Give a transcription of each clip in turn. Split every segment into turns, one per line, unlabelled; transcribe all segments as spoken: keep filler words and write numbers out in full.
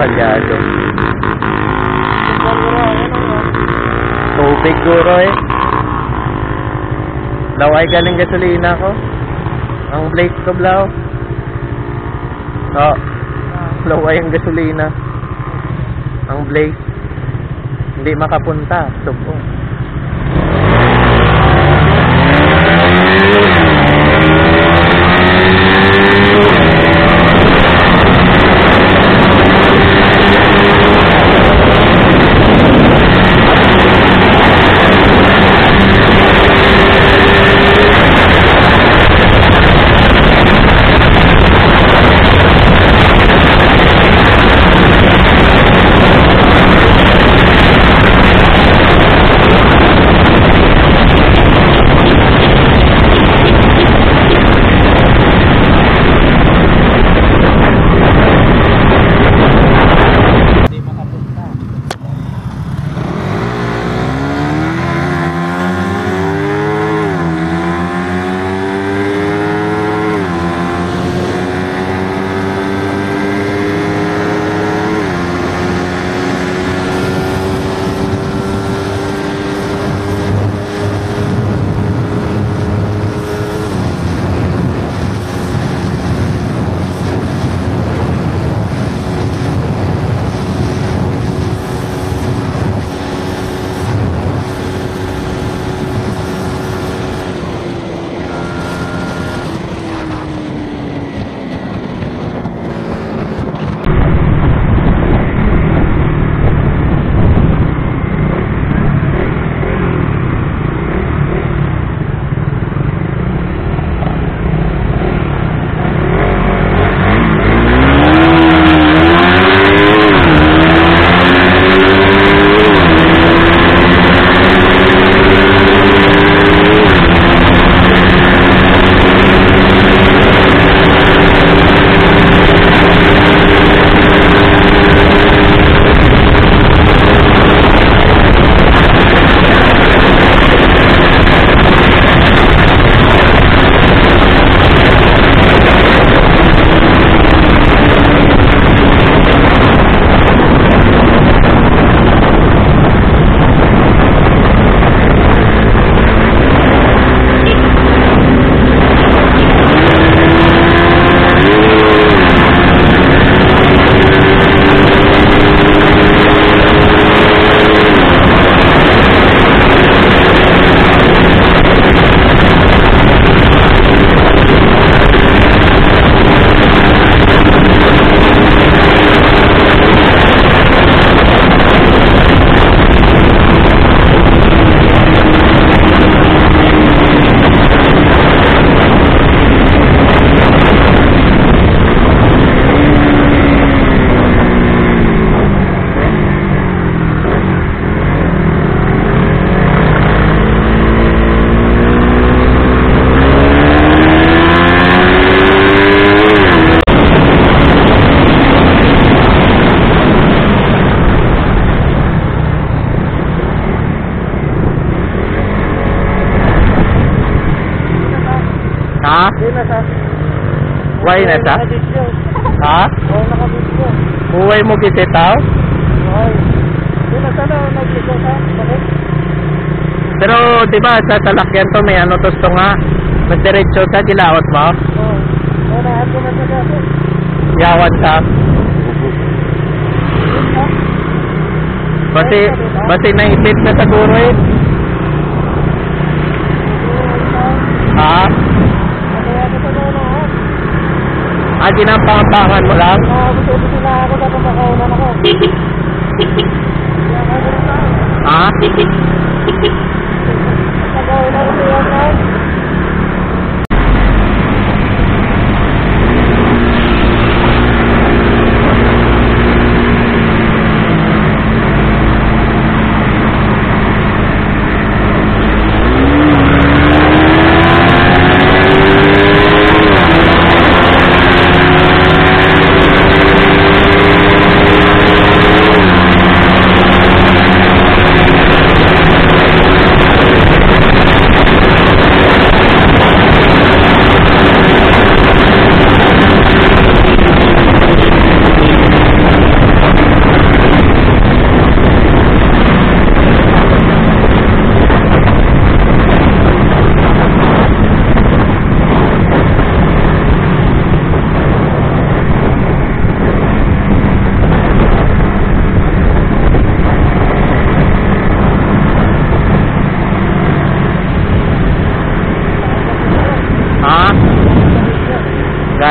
palyado. Tubig guro eh. Laway galing gasolina ko. Ang blade ko blaw. Oh. Laway ang gasolina. Ang blade. Hindi makapunta. Subo.
Ha? Why na ta? Ha?
Oo, nakabidyo.
Uway mo kititaw?
Oo. Doon na sana, nag-video ka. Bakit?
Pero di ba sa salakyan to may ano to sto nga? Mas diretso sa gilaot mo?
Oo. Oo, nahan ko na sa gaso.
Yawan ka? Basi, basi naipit na siguro eh. Ha? Ah, ginampangan mo lang?
Oo, buti-buti na ako dapat makaunan ako.
Ha?
Pag-aunan ko yan lang.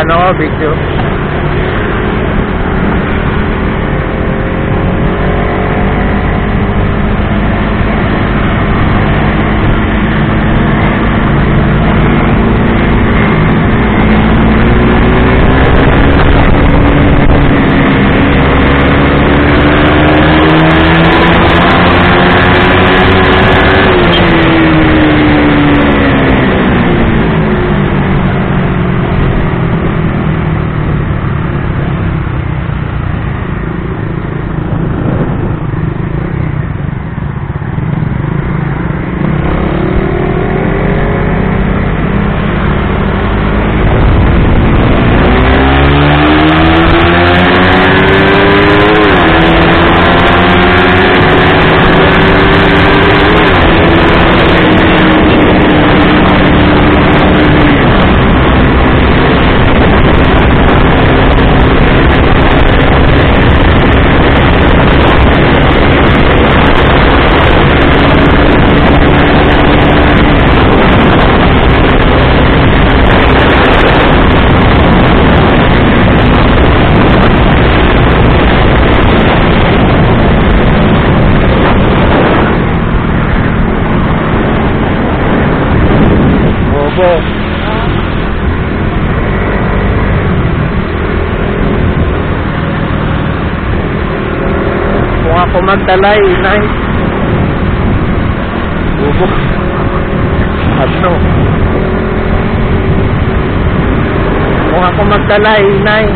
ano, video. Bobo. Kung ako magdalay, inay. Bobo. Ano? Kung ako magdalay, inay.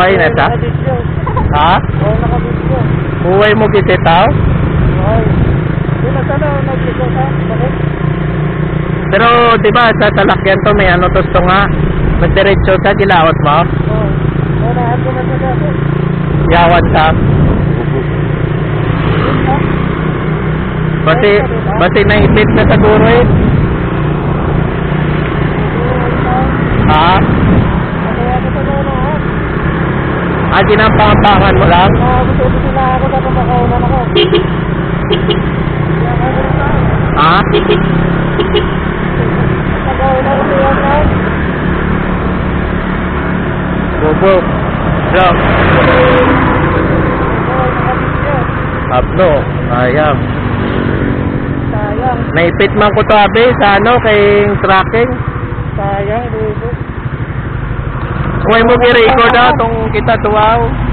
Huway na ta?
Nakabidyo.
Ha?
Oo, nakabidyo.
Huway mo kititaw?
Ay. Yun na sana, nag-ikaw ka. Bakit?
Pero di ba sa salakyan to may ano to nga? Magdiretso sa gilaot mo?
Oo. Oo, nahan ko na sa gato.
Yawan ka? Basi, basi naipit na siguro eh. Ha?
Kaya ko sa nahan.
Ah, ginampangampangan mo lang?
Nakabidyo sila ako sa pamakaunan ako. Kaya ako na.
Ha?
Nagawin ako sa yan lang.
Bobo. Bro.
Oo, nakabidyo.
Abno. Sayang.
Sayang.
Naipit man ko to abe sa ano kay tracking.
Sayang, Rubo.
Huwag mo gi-record na tong kita tuwaw.